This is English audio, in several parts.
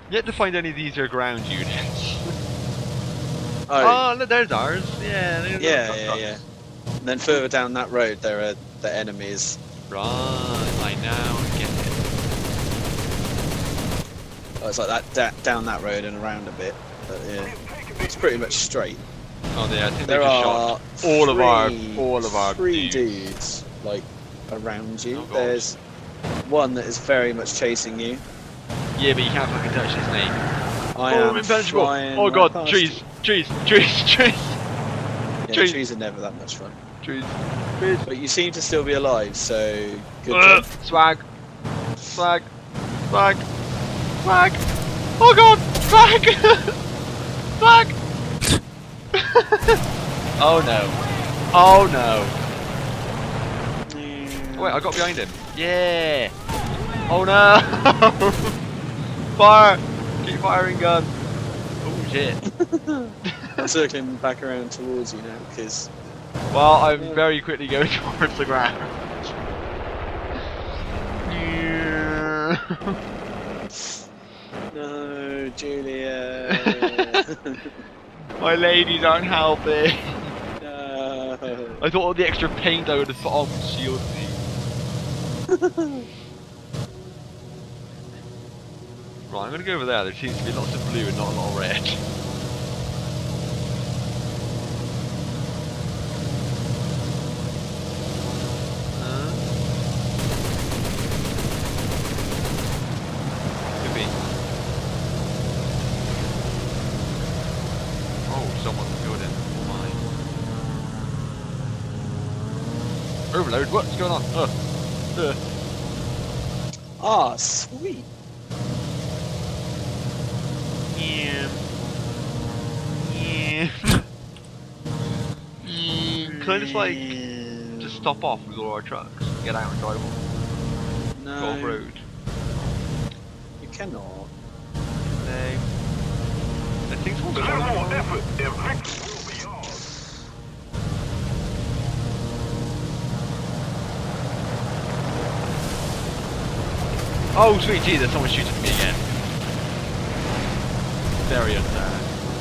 Yet to find any of these are ground units. Oh, Oh, look, there's ours. Yeah, there's yeah. And then further down that road, there are the enemies. Right, I now get it. Oh, it's like that down that road and around a bit. But yeah, it's pretty much straight. Oh, yeah, I think There they just are shot all of our three dudes. dudes like around you. Oh, God. There's one that is very much chasing you. Yeah, but you can't fucking touch his name. I Oh, am invincible! flying Oh right god, past trees, you. trees. Yeah, trees. trees are never that much fun. Trees. But you seem to still be alive, so good job. Swag. Swag. Swag. Swag. Oh god! Swag! Swag! Oh no. Oh no. Wait, I got behind him. Yeah! Oh no! Fire! Keep firing gun. Oh shit. I'm circling back around towards you now, because... Well, I'm very quickly going towards the ground. No, Julia. My ladies aren't helping. No. I thought all the extra paint I would have put on would shield me. Right, I'm gonna go over there. There seems to be lots of blue and not a lot of red. Could be. Oh, someone's building. Oh my. Overload, what's going on? Ah, sweet. Yeah. Yeah. Can I just like stop off with all our trucks and get out and drive off? No, Go off road. you cannot. No. I think someone's Little more driving. effort, their victory will be ours. Oh sweet Jesus, someone's shooting at me again. Very unfair.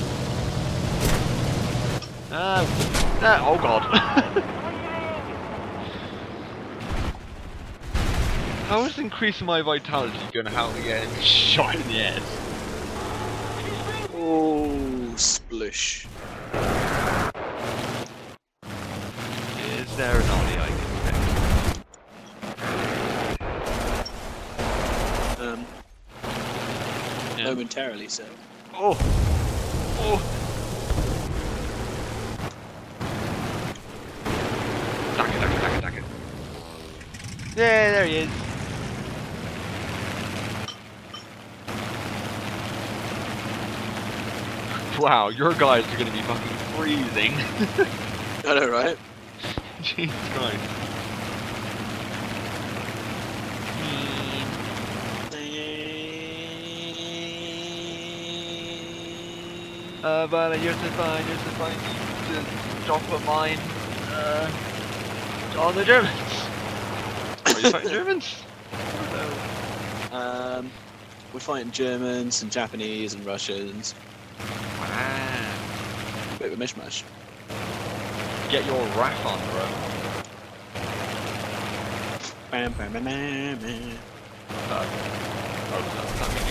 Oh god. How is increasing my vitality going to help me get shot in the head? Oh, splush. Is there an ollie I can pick? Yeah. Momentarily so. Oh! Oh! Duck it, duck it, duck it, duck it. Yeah, there he is. Wow, your guys are gonna be fucking freezing. I know, right? Jesus Christ. But you're so fine, just drop a mine, on the Germans. Are you fighting Germans? We're fighting Germans and Japanese and Russians. Wow. Bit of a mishmash. Get your wrath on, bro. Bam, bam, bam, bam, bam. Oh, that's me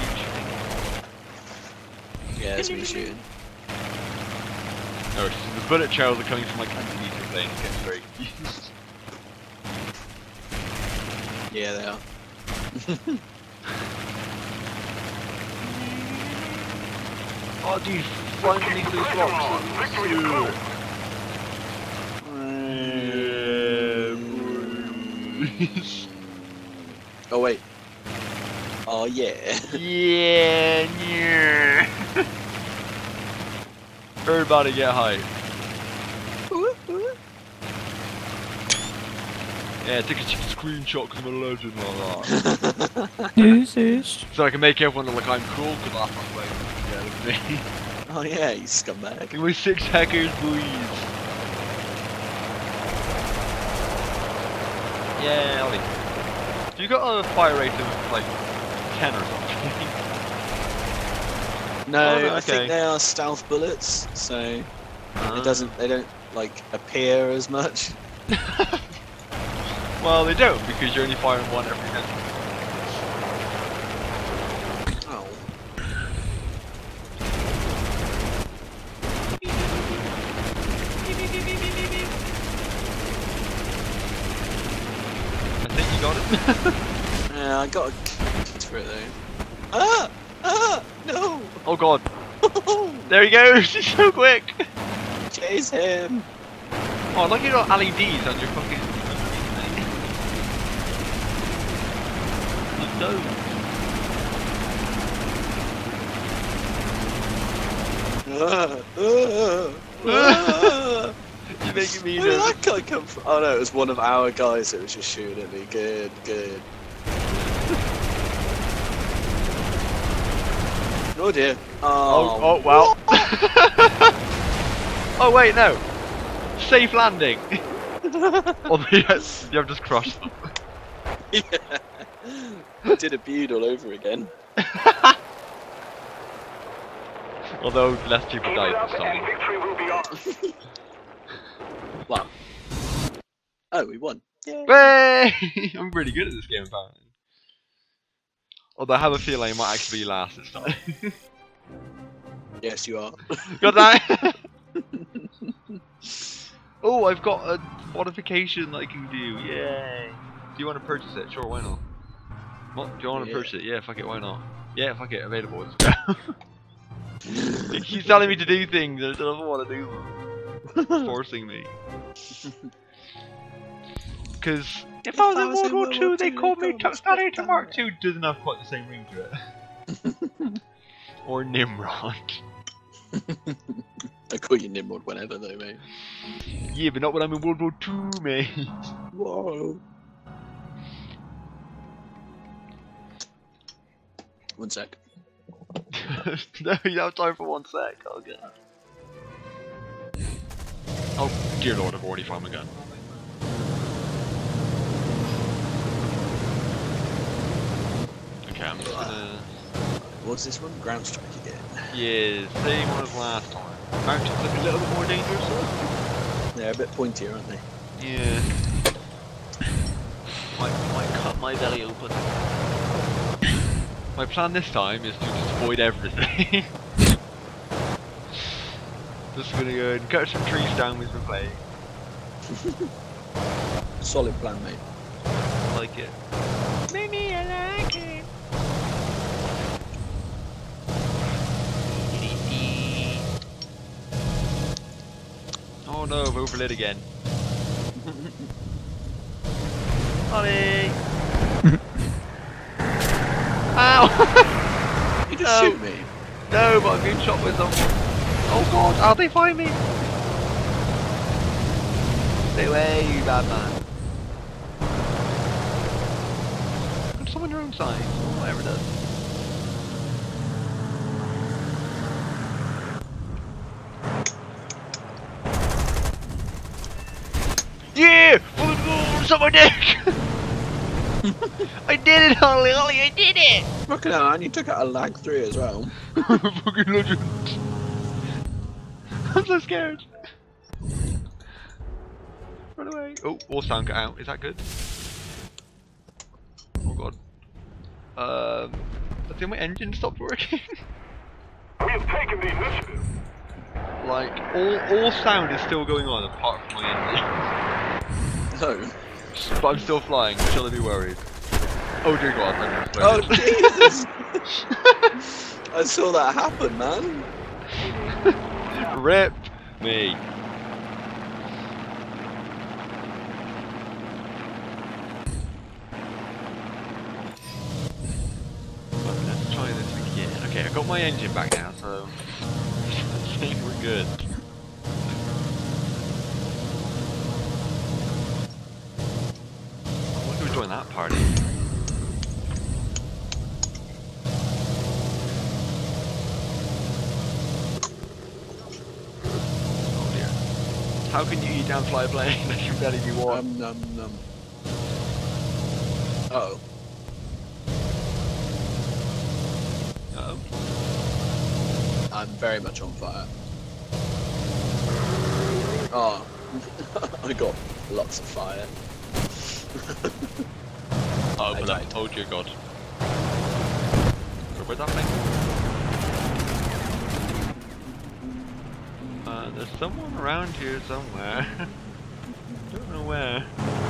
huge. Yeah, that's me shooting. No, the bullet trails are coming from like underneath your plane. It's getting very confused. Yeah, they are. Oh, dude, flying beneath those rocks. Oh wait. Oh yeah. Yeah, yeah. Everybody get hype. Yeah, take a screenshot because I'm a legend like that. So I can make everyone look like I'm cool because I'm not playing. Yeah, look at me. Oh yeah, you scumbag. Look at my 6 hackers, boys. Yeah, Ollie. You got a fire rate of like 10 or something. No, Oh, no, I think okay. they are stealth bullets, so they don't like appear as much. Well, they don't because you're only firing one every 10 seconds. Oh. I think you got it. Yeah, I got a kit for it though. Ah! Ah! No! Oh god. There he goes. He's so quick. Chase him! Oh, look at your LEDs on your fucking. Look those. You're making me Where did nervous. that guy come from? Oh no, it was one of our guys that was just shooting at me. Good, good. Oh dear. Oh well. Oh wait, no. Safe landing. Although you have just crushed them. Yeah. I did a bead all over again. Although less people Keep died it up this and time. victory will be ours. Wow. Oh, we won. Yay. Hey! I'm really good at this game apparently. Although I have a feeling I might actually be last this time. Yes, you are. Got that? Oh, I've got a modification that I can do. Yay! Do you want to purchase it? Sure, why not? What? Do you want to Yeah. purchase it? Yeah, fuck it, why not? Yeah, fuck it, available. Let's go. He's telling me to do things and I don't want to do them. He's forcing me. Because if I was in World War II, they called me Gladiator Mark II. Doesn't have quite the same ring to it. Or Nimrod. I call you Nimrod whenever though, mate. Yeah, but not when I'm in World War II, mate. Whoa. One sec. No, you have time for 1 sec. Oh god. Oh dear lord, I've already found my gun. Okay, I'm just gonna. What's this one? Ground strike again. Yeah, same one as last time. Mountains look a little bit more dangerous. They're a bit pointier, aren't they? Yeah. Might cut my belly open. My plan this time is to just avoid everything. Just gonna go and cut some trees down with my blade. Solid plan, mate. I like it. Maybe I like it. Oh no, I've overlit again. Ollie! Ow! You just No. shoot me. No, but I've been shot by someone. Oh god, how'd they find me? Stay away, you bad man. Put someone your own size, or whatever it does. Yeah! Suck my dick! I did it, Ollie! Ollie, I did it! Fucking hell, and you took out a lag 3 as well. I'm a fucking legend. I'm so scared. Run away. Oh, all sound got out. Is that good? Oh god. I think my engine stopped working. We have taken the initiative. Like, all sound is still going on apart from my engine. No. But I'm still flying, shall I be worried? Oh dear god, I'm Oh exploded. Jesus! I saw that happen, man. Rip me. Let's try this again. Okay, I got my engine back now, so I think we're good. I want to join that party. Oh dear. How can you eat and fly a plane? That can barely be warm. Uh-oh. Uh-oh. I'm very much on fire. Oh, I got lots of fire. Oh, I but died. oh dear God. So where's that thing? There's someone around here somewhere. Don't know where.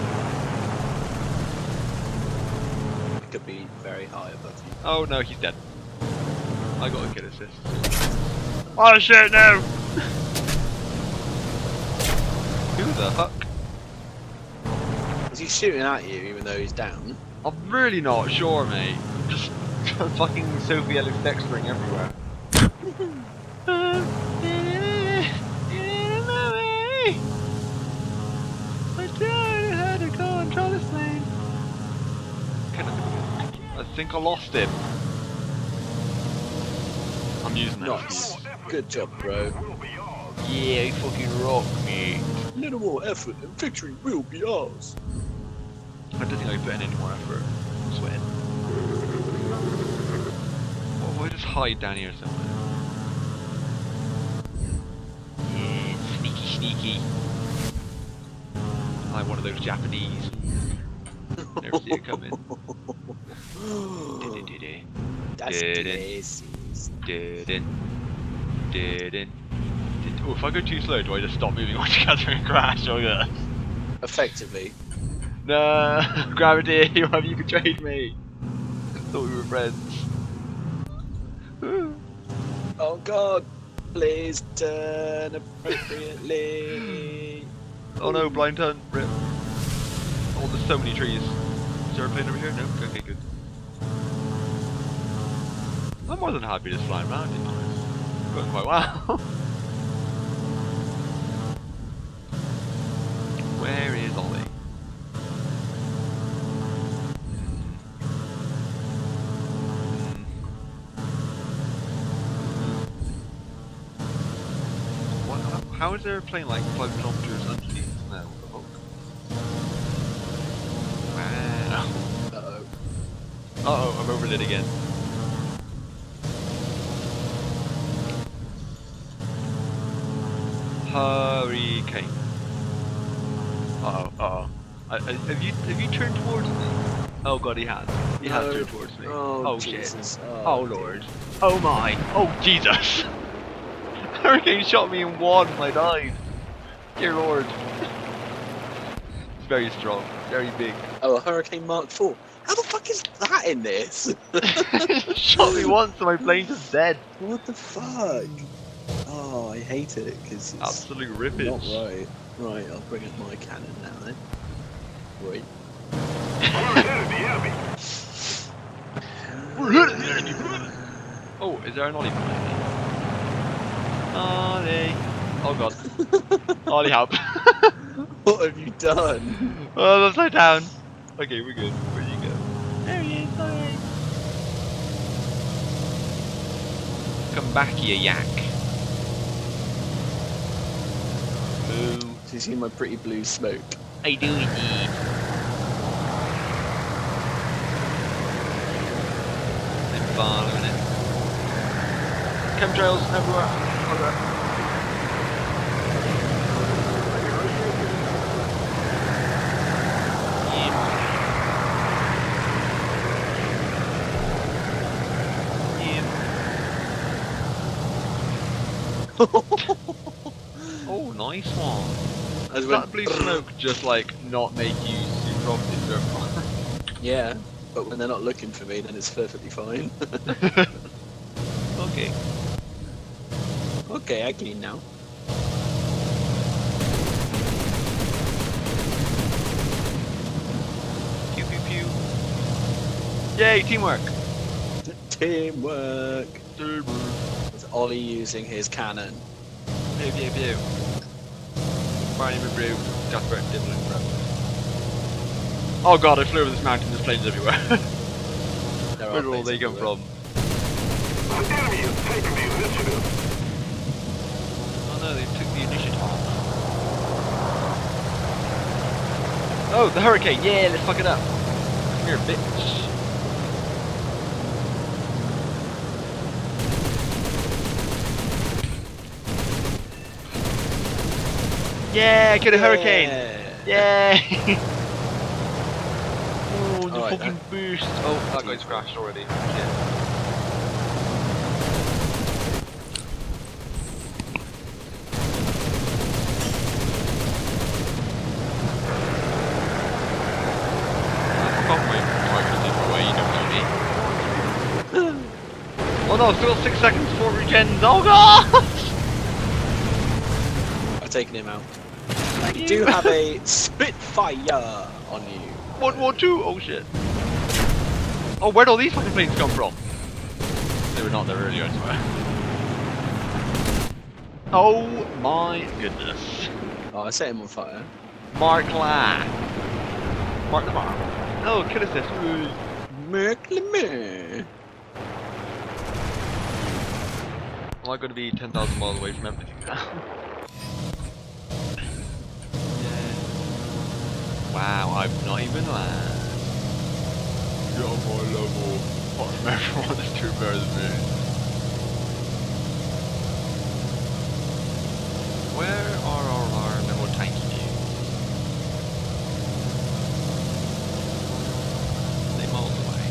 It could be very high above you. Oh no, he's dead. I got a kill assist. Oh shit, no! Who the fuck? Is he shooting at you even though he's down? I'm really not sure, mate. Just fucking Sophie Ellis Dextering everywhere. I think I lost him. I'm using that. Nice. Good job, bro. Yeah, he fucking rocked me. Little more effort and victory will be ours. I don't think I put in any more effort. I'm sweating. Well, why just hide down here somewhere? Yeah, sneaky, sneaky. Like one of those Japanese. Never see it coming. That's crazy. Oh, if I go too slow, do I just stop moving altogether and crash? Oh yeah. Effectively. No, Gravity, why have you betrayed me? I thought we were friends. Oh god, please turn appropriately. Oh no, blind turn, rip. Oh, there's so many trees. Is there a plane over here? No? Okay, good. I'm more than happy just flying around, to be honest. Going quite well. Where is Ollie? How is there a plane like 5 kilometers underneath? No, what the fuck? Wow. Uh-oh. Uh-oh, I'm over it again. Hurricane. Uh-oh, uh-oh. Have you turned towards me? Oh god, he has. He has turned towards me. Oh, Jesus. shit. Oh lord. Oh my. Oh Jesus. Hurricane shot me in one and I died. Dear lord. It's very strong. Very big. Oh, a Hurricane Mark IV. How the fuck is that in this? Shot me once and my plane's just dead. What the fuck? Oh, I hate it because it's Absolute rippage. not right. Right, I'll bring up my cannon now then. Right. Oh, is there an Ollie behind me? Ollie. Oh god. Ollie, help. What have you done? Oh, I'm upside down. Okay, we're good. Where'd you go? There he is, Ollie. Come back here, yak. Boo. Do you see my pretty blue smoke? I do indeed. I'm following it. Chemtrails everywhere. Okay. Oh, nice one. Does that blue smoke just like not make you super often circle? Yeah, but when they're not looking for me, then it's perfectly fine. Okay. Okay, I get it now. Pew pew pew. Yay, teamwork! Teamwork. Teamwork. With Ollie using his cannon. Pew pew pew. Barney McBrew, Jasper, Dibble and Bro. Oh god, I flew over this mountain, there's planes everywhere. There are Where did all planes they come everywhere. from? The enemy is taking the initiative. Oh no, they took the initiative. Oh, the hurricane! Yeah, let's fuck it up. Come here, bitch. Yeah, get a hurricane! Yeah. Yay! Oh, the Alright, fucking boost! Oh, that guy's crashed already. Shit. Oh no, still 6 seconds before regens. Oh god! I've taken him out. You do have a Spitfire on you. 112! Oh shit. Oh, where'd all these fucking planes come from? They were not there earlier, I swear. Oh my goodness. Oh, I set him on fire. Mark La. Mark the Mark. Oh, kill assist. Mark Lemay. Am I going to be 10,000 miles away from everything now? Yeah. Wow, I've not even landed. You're on my level. Apart from everyone that's doing better than me. Where are all our little tanky dudes? They miles away.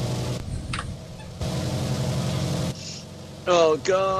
Oh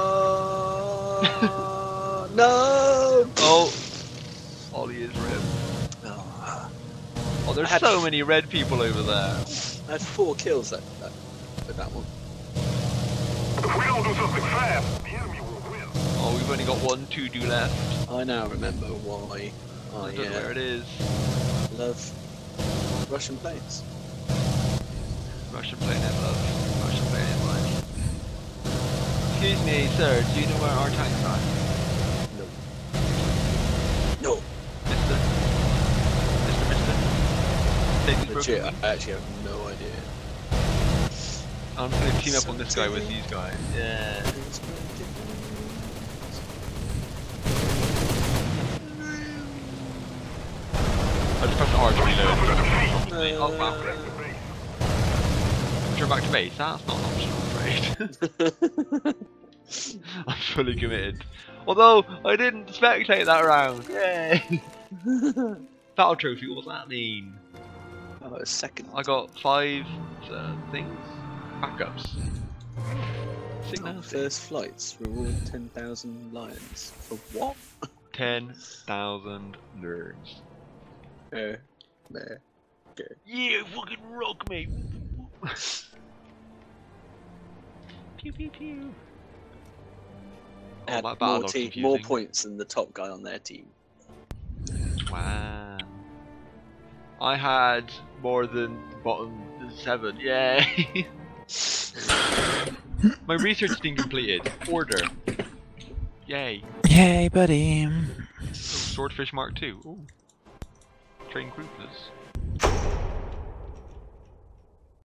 god! No! Oh! Ollie is red. Oh, Oh, there's I had- so many red people over there. I had 4 kills with that one. If we don't do something fast, the enemy will win. Oh, we've only got 1 to do left. I now remember why I I don't know where it is. love Russian planes. Russian plane in love. Russian plane in life. Excuse me, sir, do you know where our tanks are? No. No. Mister? Mister? Take these Legit, broken I actually have no idea. I'm just gonna team up on this guy with these guys. Yeah. I just pressed R to reload. Oh, wow. Turn back to base? That's not an option, I'm afraid. I'm fully committed. Although, I didn't spectate that round. Yay! Battle trophy, what does that mean? Oh, a second. I got 5 things? Backups. Signal. First flights reward 10,000 lions. For what? 10,000 nerds. There. Yeah, fucking rock me! Pew pew pew. Oh, Had that battle more, looks more confusing. points than the top guy on their team. Wow. I had more than the bottom 7. Yay! My research is being completed. Order. Yay. Yay, buddy. Oh, Swordfish Mark II. Ooh. Train Groupers.